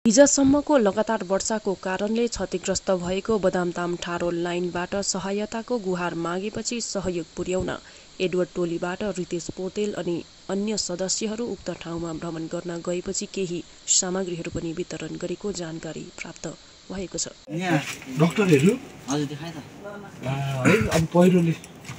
हिजोसम्मको लगातार वर्षाको कारणले क्षतिग्रस्त भएको बदामताम ठाडो लाइनबाट सहायताको गुहार मागेपछि सहयोग पुर्याउन एडवर्ड टोलीबाट रितेश पोतेल अनि अन्य सदस्यहरू उक्त ठाउँमा भ्रमण गर्न गएपछि केही सामग्रीहरू पनि वितरण गरेको जानकारी प्राप्त भएको छ। यहाँ डाक्टरहरू हजुर देखाए त है अब पहिरोले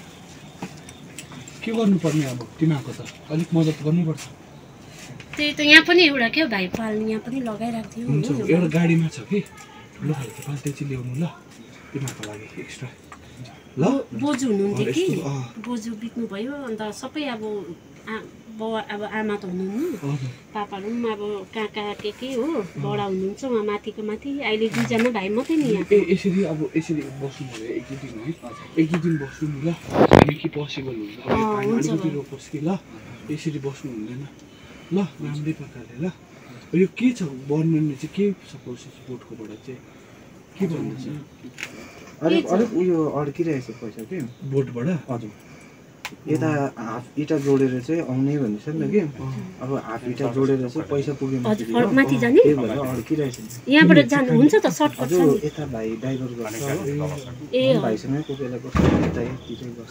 के गर्नुपर्ने अब तिमीहरूको त अलिक मद्दत गर्नुपर्छ। त्यही त यहाँ पनि एउटा के भाइ पाल्ने यहाँ पनि लगाइराख्थ्यो हुन्छ एउटा गाडीमा छ कि ठुलो खालको पाल्टे चाहिँ ल्याउनु ल तिमीहरूको लागि एक्स्ट्रा ल। बोजू हुनुहुन्थ्यो कि बोजू बित्नु भयो अन्त सबै अब बाउ अब आमा त हुनुहुन्न पापाहरू पनि अब कहाँ के हो बडा हुनुहुन्छ उहाँ माथिको माथि अहिले दुईजना भाइ मात्रै नि यहाँ। यसरी अब यसरी बस्नु भयो एक दुई दिन है एक दुई दिन बस्नु नि ल कि पोसिबल हुन्छ अब पानी अलिकति रोकोस् कि ल यसरी बस्नु हुँदैन ल राम्रै प्रकारले ल। यो के छ वर्णनले चाहिँ के छ प्रोसेस बोटकोबाट चाहिँ के भन्दैछ अलिक उयो अड्किरहेछ पैसा कि बोटबाट हजुर यता हाफ इटा जोडेर चाहिँ आउने भन्दैछ नि त कि अब हाफ इटा जोडेर चाहिँ पैसा पुग्यो माथि जाने त्यही भएर अड्किरहेछ यहाँबाट जानु हुन्छ त सर्टकट छ हजुर यता भाइ ड्राइभर गर्छ ए भाइसँगै कोही बेला गर्छ यतैतिर गर्छ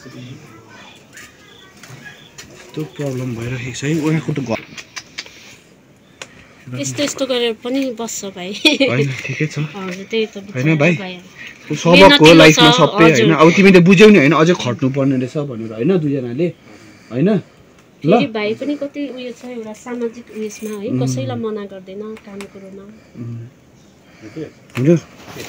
त्यो प्रब्लम भइरहेको छ है उहाँको त यस्तो गरेर पनि बस्छ भाइ हैन ठिकै छ हजुर त्यही त हैन भाइ सबको लाइफमा सबै हैन अब तिमीले बुझ्यौ नि हैन अझै खट्नु पर्ने रहेछ भनेर हैन दुईजनाले हैन ल भाइ पनि कति उयो छ एउटा सामाजिक उयसमा है कसैलाई मना गर्दैन काम कुरोमा हुन्छ।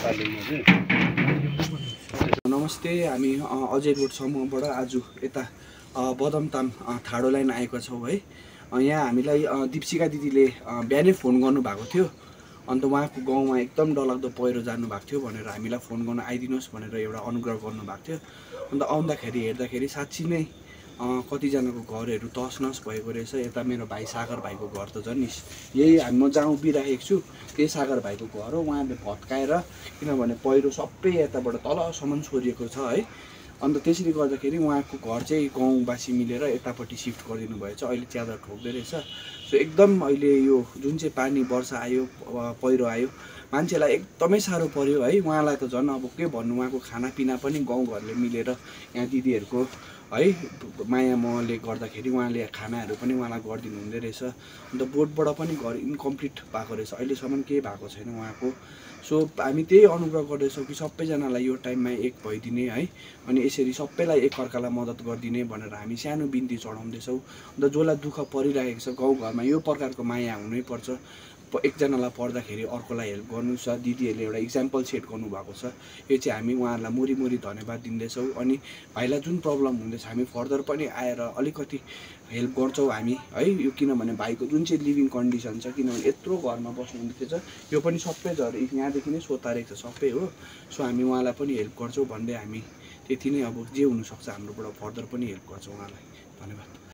नमस्ते हामी अजय रोड समूहबाट आज यता बदमताम ठाडो लाइन आएको छौँ है। यहाँ हामीलाई दीपशिका दिदीले बिहानै फोन गर्नुभएको थियो अन्त उहाँको गाउँमा एकदम डरलाग्दो पहिरो जानुभएको थियो भनेर हामीलाई फोन गर्न आइदिनुहोस् भनेर एउटा अनुग्रह गर्नुभएको थियो। अन्त आउँदाखेरि हेर्दाखेरि साँच्ची नै कतिजनाको घरहरू तस नस भएको रहेछ। यता मेरो भाइ सागर भाइको घर त झन् यही म जहाँ उभिराखेको छु त्यही सागर भाइको घर हो। उहाँले भत्काएर किनभने पहिरो सबै यताबाट तलसम्म छोरिएको छ है। अन्त त्यसरी गर्दाखेरि उहाँको घर चाहिँ गाउँवासी मिलेर यतापट्टि सिफ्ट गरिदिनु भएछ। अहिले च्यादर ठोक्दै रहेछ। सो एकदम अहिले यो जुन चाहिँ पानी वर्षा आयो पहिरो आयो मान्छेलाई एकदमै साह्रो पर्यो है। उहाँलाई त झन् अब के भन्नु उहाँको खानापिना पनि गाउँघरले मिलेर यहाँ दिदीहरूको है माया मोहले गर्दाखेरि उहाँले खानाहरू पनि उहाँलाई गरिदिनु हुँदै रहेछ। अन्त बोटबाट पनि घर इन्कम्प्लिट भएको रहेछ अहिलेसम्म केही भएको छैन उहाँको। सो हामी त्यही अनुग्रह गर्दैछौँ कि सबैजनालाई यो टाइममा एक भइदिने है अनि यसरी सबैलाई एकअर्कालाई मद्दत गरिदिने भनेर हामी सानो बिन्ती चढाउँदैछौँ। अन्त जसलाई दुःख परिरहेको छ गाउँघरमा यो प्रकारको माया हुनैपर्छ। एकजनालाई पर्दाखेरि अर्कोलाई हेल्प गर्नु छ। दिदीहरूले एउटा इक्जाम्पल सेट गर्नुभएको छ। यो चाहिँ हामी उहाँहरूलाई मुरी धन्यवाद दिँदैछौँ। अनि भाइलाई जुन प्रब्लम हुँदैछ हामी फर्दर पनि आएर अलिकति हेल्प गर्छौँ हामी है। यो किनभने भाइको जुन चाहिँ लिभिङ कन्डिसन छ किनभने यत्रो घरमा बस्नुहुँदैछ यो पनि सबै यहाँदेखि नै सोतारेको छ सबै हो। सो हामी उहाँलाई पनि हेल्प गर्छौँ भन्दै हामी त्यति नै अब जे हुनसक्छ हाम्रोबाट फर्दर पनि हेल्प गर्छौँ उहाँलाई। धन्यवाद।